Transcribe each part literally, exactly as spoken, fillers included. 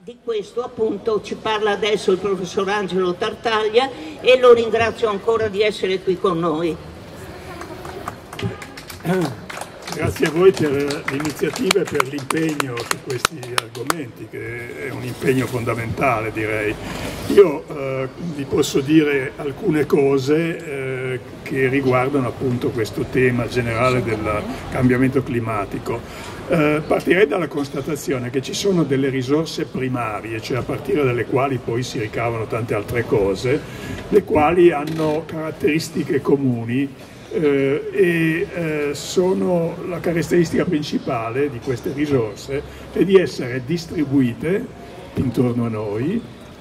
Di questo appunto ci parla adesso il professor Angelo Tartaglia e lo ringrazio ancora di essere qui con noi. Grazie a voi per l'iniziativa e per l'impegno su questi argomenti, che è un impegno fondamentale, direi. Io eh, vi posso dire alcune cose eh, che riguardano appunto questo tema generale del cambiamento climatico. Eh, partirei dalla constatazione che ci sono delle risorse primarie, cioè a partire dalle quali poi si ricavano tante altre cose, le quali hanno caratteristiche comuni eh, e eh, sono la caratteristica principale di queste risorse è di essere distribuite intorno a noi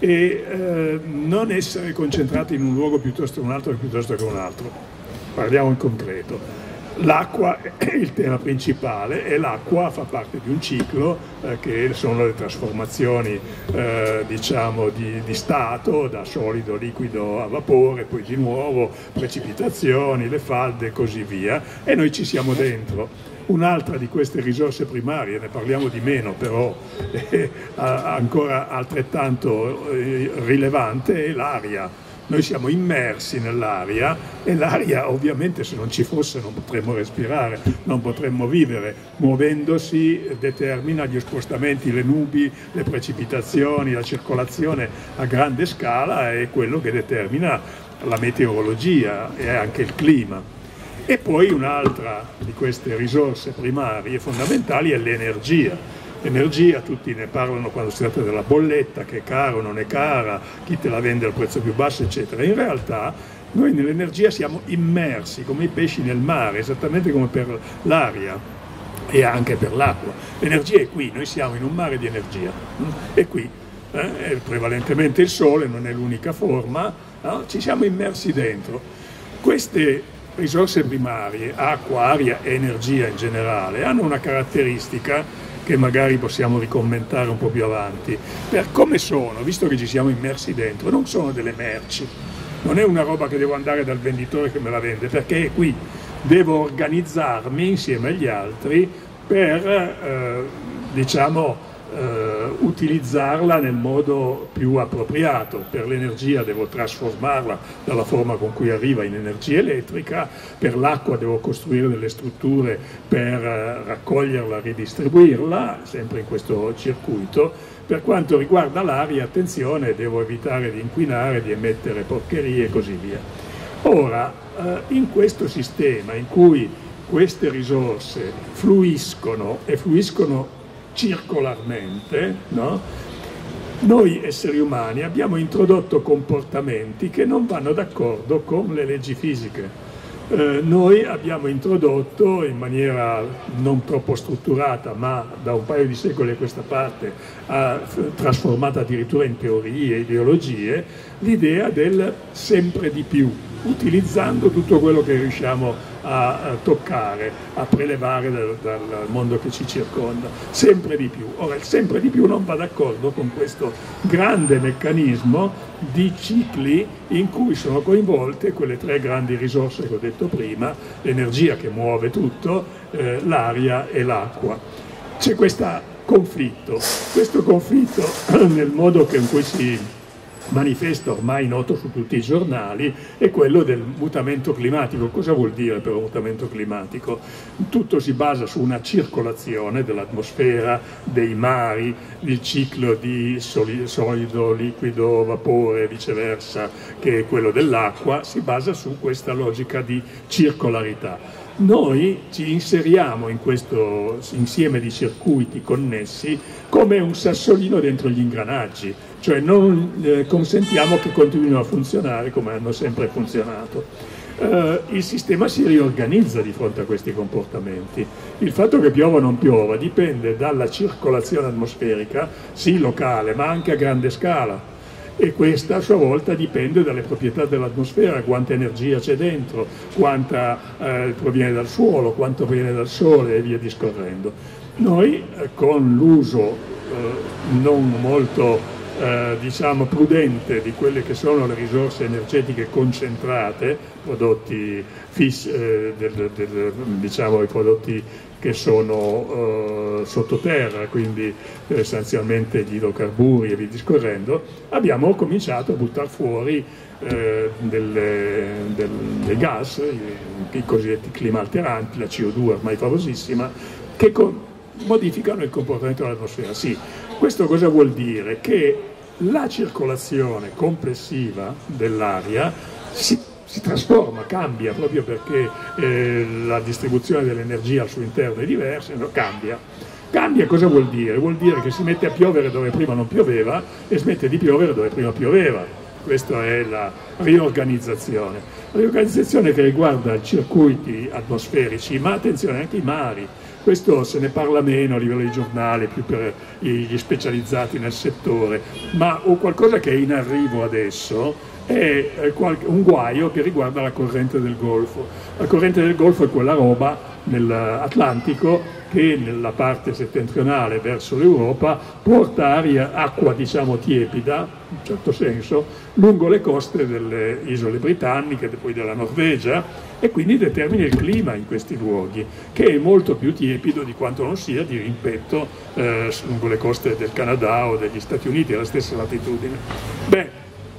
e eh, non essere concentrate in un luogo piuttosto che un altro piuttosto che un altro. Parliamo in concreto. L'acqua è il tema principale e l'acqua fa parte di un ciclo eh, che sono le trasformazioni eh, diciamo di, di stato, da solido, liquido a vapore, poi di nuovo precipitazioni, le falde e così via, e noi ci siamo dentro. Un'altra di queste risorse primarie, ne parliamo di meno però è ancora altrettanto eh, rilevante, è l'aria. Noi siamo immersi nell'aria e l'aria ovviamente se non ci fosse non potremmo respirare, non potremmo vivere. Muovendosi determina gli spostamenti, le nubi, le precipitazioni, la circolazione a grande scala è quello che determina la meteorologia e anche il clima. E poi un'altra di queste risorse primarie fondamentali è l'energia. Energia, tutti ne parlano quando si tratta della bolletta, che è cara o non è cara, chi te la vende al prezzo più basso, eccetera. In realtà noi nell'energia siamo immersi come i pesci nel mare, esattamente come per l'aria e anche per l'acqua. L'energia è qui, noi siamo in un mare di energia, è qui, eh? È prevalentemente il sole, non è l'unica forma, no? Ci siamo immersi dentro. Queste risorse primarie, acqua, aria e energia in generale, hanno una caratteristica che magari possiamo ricommentare un po' più avanti. Per come sono, visto che ci siamo immersi dentro, non sono delle merci, non è una roba che devo andare dal venditore che me la vende, perché è qui, devo organizzarmi insieme agli altri per, eh, diciamo, eh, utilizzarla nel modo più appropriato. Per l'energia devo trasformarla dalla forma con cui arriva in energia elettrica, per l'acqua devo costruire delle strutture per eh, raccoglierla, ridistribuirla, sempre in questo circuito. Per quanto riguarda l'aria, attenzione, devo evitare di inquinare, di emettere porcherie e così via. Ora, eh, in questo sistema in cui queste risorse fluiscono e fluiscono circolarmente, no? Noi esseri umani abbiamo introdotto comportamenti che non vanno d'accordo con le leggi fisiche. Eh, noi abbiamo introdotto in maniera non troppo strutturata, ma da un paio di secoli a questa parte ha trasformata addirittura in teorie e ideologie, l'idea del sempre di più, utilizzando tutto quello che riusciamo a, a toccare, a prelevare dal, dal mondo che ci circonda, sempre di più. Ora, il sempre di più non va d'accordo con questo grande meccanismo di cicli in cui sono coinvolte quelle tre grandi risorse che ho detto prima, l'energia che muove tutto, eh, l'aria e l'acqua. C'è questo conflitto, questo conflitto nel modo che in cui si manifesta ormai noto su tutti i giornali è quello del mutamento climatico. Cosa vuol dire però mutamento climatico? Tutto si basa su una circolazione dell'atmosfera, dei mari, il ciclo di solido, liquido, vapore e viceversa, che è quello dell'acqua, si basa su questa logica di circolarità. Noi ci inseriamo in questo insieme di circuiti connessi come un sassolino dentro gli ingranaggi, cioè non eh, consentiamo che continuino a funzionare come hanno sempre funzionato. Eh, il sistema si riorganizza di fronte a questi comportamenti. Il fatto che piova o non piova dipende dalla circolazione atmosferica, sì locale, ma anche a grande scala. E questa a sua volta dipende dalle proprietà dell'atmosfera, quanta energia c'è dentro, quanta eh, proviene dal suolo, quanto proviene dal sole e via discorrendo. Noi eh, con l'uso eh, non molto eh, diciamo prudente di quelle che sono le risorse energetiche concentrate, prodotti fissi, eh, del, del, diciamo i prodotti che sono eh, sottoterra, quindi eh, essenzialmente gli idrocarburi e via discorrendo, abbiamo cominciato a buttare fuori eh, delle, del, dei gas, i, i cosiddetti climalteranti, la C O due ormai famosissima, che con, modificano il comportamento dell'atmosfera. Sì, questo cosa vuol dire? Che la circolazione complessiva dell'aria si si trasforma, cambia, proprio perché eh, la distribuzione dell'energia al suo interno è diversa, no? cambia. Cambia cosa vuol dire? Vuol dire che si mette a piovere dove prima non pioveva e smette di piovere dove prima pioveva. Questa è la riorganizzazione. La riorganizzazione che riguarda i circuiti atmosferici, ma attenzione anche i mari. Questo se ne parla meno a livello di giornale, più per gli specializzati nel settore, ma o qualcosa che è in arrivo adesso è un guaio che riguarda la corrente del Golfo. La corrente del Golfo è quella roba nell'Atlantico che nella parte settentrionale verso l'Europa porta aria, acqua diciamo tiepida, in un certo senso, lungo le coste delle isole britanniche e poi della Norvegia, e quindi determina il clima in questi luoghi, che è molto più tiepido di quanto non sia di rimpetto eh, lungo le coste del Canada o degli Stati Uniti alla stessa latitudine. Beh,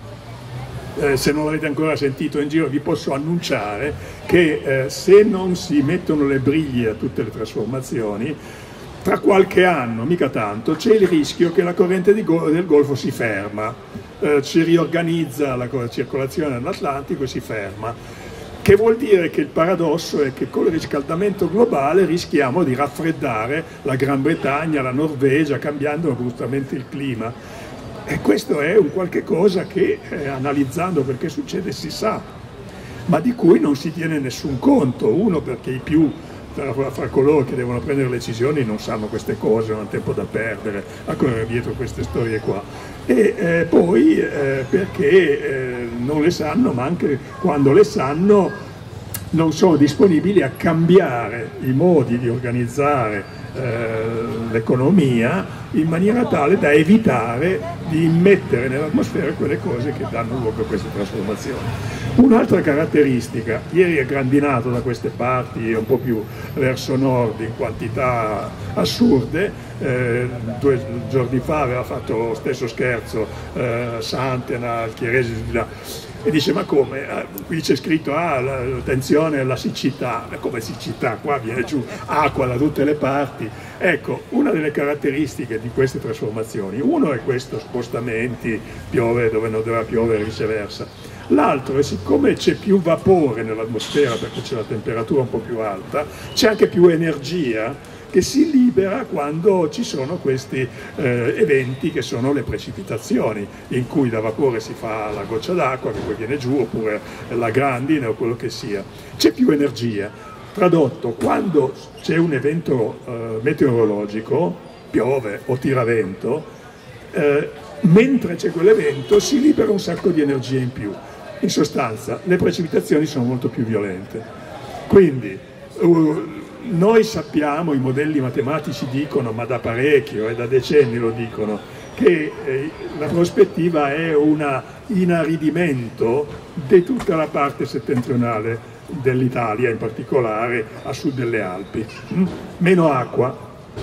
Eh, se non l'avete ancora sentito in giro vi posso annunciare che eh, se non si mettono le briglie a tutte le trasformazioni, tra qualche anno, mica tanto, c'è il rischio che la corrente di go- del Golfo si ferma, eh, si riorganizza la circolazione dell'Atlantico e si ferma, che vuol dire che il paradosso è che con il riscaldamento globale rischiamo di raffreddare la Gran Bretagna, la Norvegia, cambiando bruscamente il clima. E questo è un qualche cosa che, eh, analizzando quel che succede, si sa, ma di cui non si tiene nessun conto. Uno, perché i più, fra, fra coloro che devono prendere le decisioni, non sanno queste cose, non hanno tempo da perdere a correre dietro queste storie qua. E eh, poi eh, perché eh, non le sanno, ma anche quando le sanno non sono disponibili a cambiare i modi di organizzare l'economia in maniera tale da evitare di immettere nell'atmosfera quelle cose che danno luogo a queste trasformazioni. Un'altra caratteristica, ieri è grandinato da queste parti un po' più verso nord in quantità assurde, eh, due giorni fa aveva fatto lo stesso scherzo eh, Santena, Alchieresi di là, e dice: ma come? Qui c'è scritto ah, attenzione alla siccità. Ma come siccità? Qua viene giù acqua da tutte le parti. Ecco, una delle caratteristiche di queste trasformazioni, uno è questo, spostamenti, piove dove non doveva piovere e viceversa. L'altro è, siccome c'è più vapore nell'atmosfera perché c'è la temperatura un po' più alta, c'è anche più energia che si libera quando ci sono questi eh, eventi che sono le precipitazioni, in cui da vapore si fa la goccia d'acqua che poi viene giù, oppure la grandine o quello che sia. C'è più energia. Tradotto, quando c'è un evento eh, meteorologico, piove o tira vento, eh, mentre c'è quell'evento si libera un sacco di energia in più. In sostanza, le precipitazioni sono molto più violente. Quindi, uh, noi sappiamo, i modelli matematici dicono, ma da parecchio e da decenni lo dicono, che eh, la prospettiva è un inaridimento di tutta la parte settentrionale dell'Italia, in particolare a sud delle Alpi. Mm? Meno acqua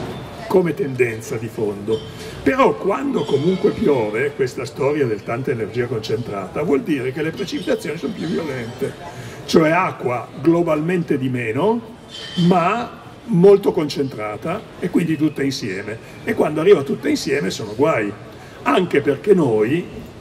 come tendenza di fondo. Però quando comunque piove, questa storia del tanta energia concentrata vuol dire che le precipitazioni sono più violente, cioè acqua globalmente di meno, ma molto concentrata e quindi tutta insieme, e quando arriva tutta insieme sono guai, anche perché noi,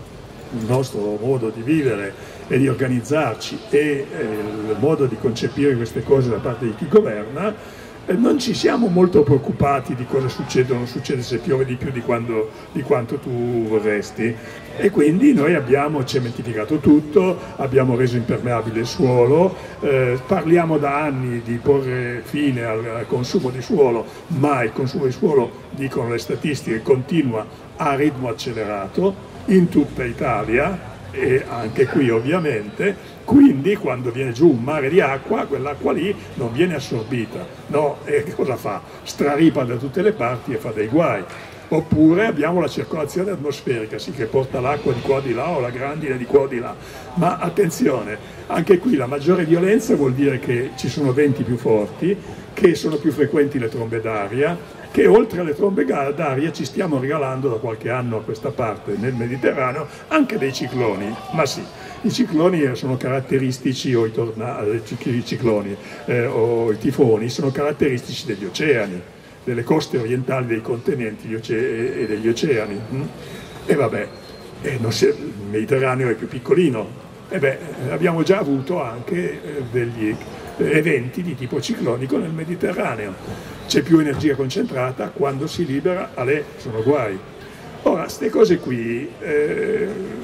il nostro modo di vivere e di organizzarci e eh, il modo di concepire queste cose da parte di chi governa, eh, non ci siamo molto preoccupati di cosa succede o non succede, se piove di più di, quando, di quanto tu vorresti, e quindi noi abbiamo cementificato tutto, abbiamo reso impermeabile il suolo, eh, parliamo da anni di porre fine al, al consumo di suolo, ma il consumo di suolo, dicono le statistiche, continua a ritmo accelerato in tutta Italia e anche qui ovviamente, Quindi quando viene giù un mare di acqua, quell'acqua lì non viene assorbita, no? E cosa fa? Straripa da tutte le parti e fa dei guai. Oppure abbiamo la circolazione atmosferica, sì, che porta l'acqua di qua o di là o la grandine di qua o di là. Ma attenzione, anche qui la maggiore violenza vuol dire che ci sono venti più forti, che sono più frequenti le trombe d'aria, che oltre alle trombe d'aria ci stiamo regalando da qualche anno a questa parte nel Mediterraneo anche dei cicloni. Ma sì, i cicloni sono caratteristici, o i, torna- i cicloni eh, o i tifoni sono caratteristici degli oceani, delle coste orientali dei continenti e degli oceani. E vabbè, e non si, il Mediterraneo è più piccolino. E beh, abbiamo già avuto anche degli eventi di tipo ciclonico nel Mediterraneo. C'è più energia concentrata, quando si libera, ale, sono guai. Ora, queste cose qui eh,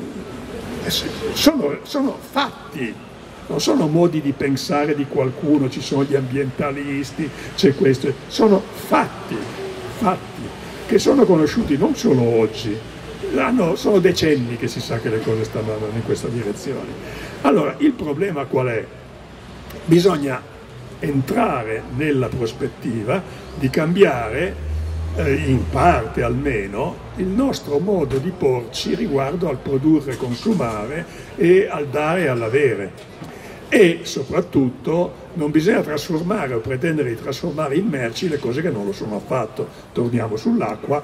sono, sono fatti, non sono modi di pensare di qualcuno, ci sono gli ambientalisti, c'è questo, sono fatti, fatti, che sono conosciuti non solo oggi, hanno, sono decenni che si sa che le cose stanno andando in questa direzione. Allora, il problema qual è? Bisogna entrare nella prospettiva di cambiare, eh, in parte almeno, il nostro modo di porci riguardo al produrre e consumare e al dare e all'avere. E soprattutto non bisogna trasformare o pretendere di trasformare in merci le cose che non lo sono affatto. Torniamo sull'acqua,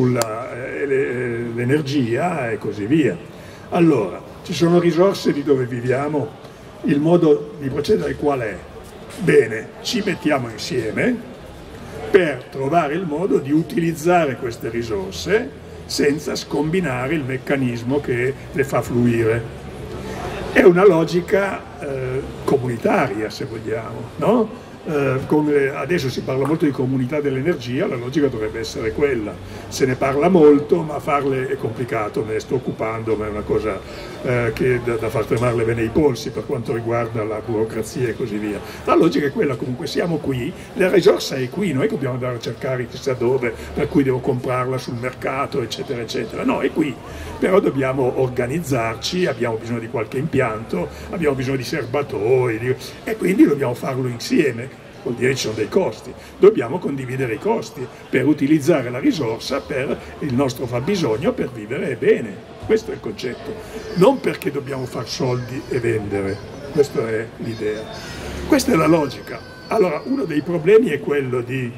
sull'energia e così via. Allora, ci sono risorse di dove viviamo, il modo di procedere qual è? Bene, ci mettiamo insieme per trovare il modo di utilizzare queste risorse senza scombinare il meccanismo che le fa fluire. È una logica eh, comunitaria, se vogliamo, no? Eh, come adesso si parla molto di comunità dell'energia, la logica dovrebbe essere quella. Se ne parla molto, ma farle è complicato, me ne sto occupando, ma è una cosa eh, che da, da far tremare bene i polsi per quanto riguarda la burocrazia e così via. La logica è quella, comunque siamo qui, la risorsa è qui, non è che dobbiamo andare a cercare chissà dove, per cui devo comprarla sul mercato, eccetera, eccetera. No, è qui, però dobbiamo organizzarci, abbiamo bisogno di qualche impianto, abbiamo bisogno di serbatoi, di... e quindi dobbiamo farlo insieme. Vuol dire che ci sono dei costi, dobbiamo condividere i costi per utilizzare la risorsa per il nostro fabbisogno, per vivere bene. Questo è il concetto, non perché dobbiamo far soldi e vendere, questa è l'idea, questa è la logica. Allora, uno dei problemi è quello di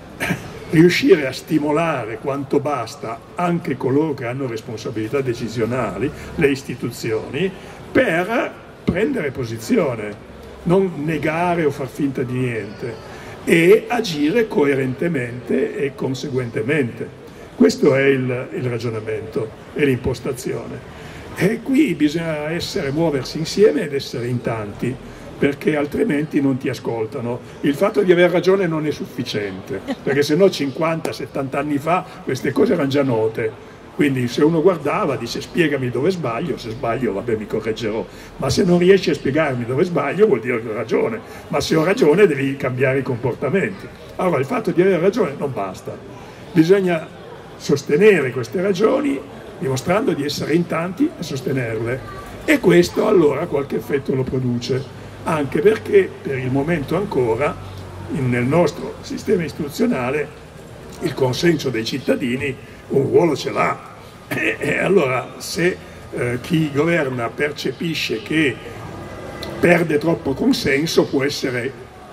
riuscire a stimolare quanto basta anche coloro che hanno responsabilità decisionali, le istituzioni, per prendere posizione, non negare o far finta di niente, e agire coerentemente e conseguentemente. Questo è il, il ragionamento e l'impostazione. E qui bisogna essere, muoversi insieme ed essere in tanti, perché altrimenti non ti ascoltano. Il fatto di aver ragione non è sufficiente, perché se no cinquanta settanta anni fa queste cose erano già note. Quindi se uno guardava, dice spiegami dove sbaglio, se sbaglio vabbè mi correggerò, ma se non riesci a spiegarmi dove sbaglio vuol dire che ho ragione, ma se ho ragione devi cambiare i comportamenti. Allora il fatto di avere ragione non basta, bisogna sostenere queste ragioni dimostrando di essere in tanti a sostenerle, e questo allora qualche effetto lo produce, anche perché per il momento ancora nel nostro sistema istituzionale il consenso dei cittadini un ruolo ce l'ha, e, e allora se eh, chi governa percepisce che perde troppo consenso può essere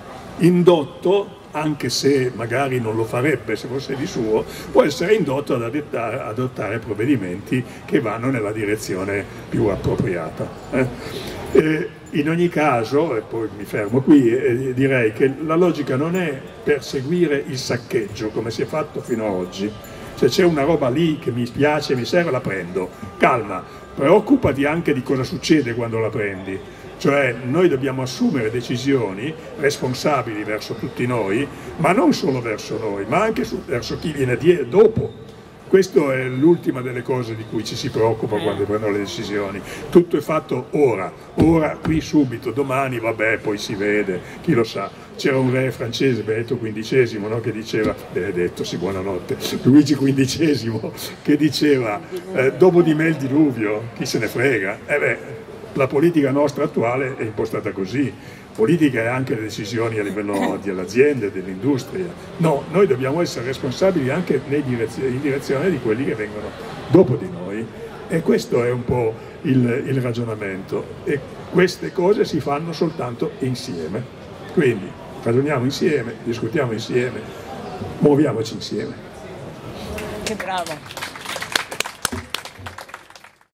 indotto, anche se magari non lo farebbe se fosse di suo, può essere indotto ad adottare, adottare provvedimenti che vanno nella direzione più appropriata. Eh? Eh, in ogni caso, e poi mi fermo qui, eh, direi che la logica non è perseguire il saccheggio come si è fatto fino ad oggi. Se c'è una roba lì che mi piace, mi serve, la prendo. Calma, preoccupati anche di cosa succede quando la prendi. Cioè noi dobbiamo assumere decisioni responsabili verso tutti noi, ma non solo verso noi, ma anche su, verso chi viene die- dopo. Questa è l'ultima delle cose di cui ci si preoccupa quando prendono le decisioni. Tutto è fatto ora, ora, qui, subito, domani, vabbè, poi si vede, chi lo sa. C'era un re francese, Benedetto quindicesimo, no, che diceva, Benedetto, sì, buonanotte, Luigi quindicesimo, che diceva, eh, dopo di me il diluvio, chi se ne frega? Eh beh, la politica nostra attuale è impostata così. Politica è anche le decisioni a livello delle aziende, dell'industria. No, noi dobbiamo essere responsabili anche in direzione di quelli che vengono dopo di noi, e questo è un po' il, il ragionamento, e queste cose si fanno soltanto insieme. Quindi ragioniamo insieme, discutiamo insieme, muoviamoci insieme. Che bravo!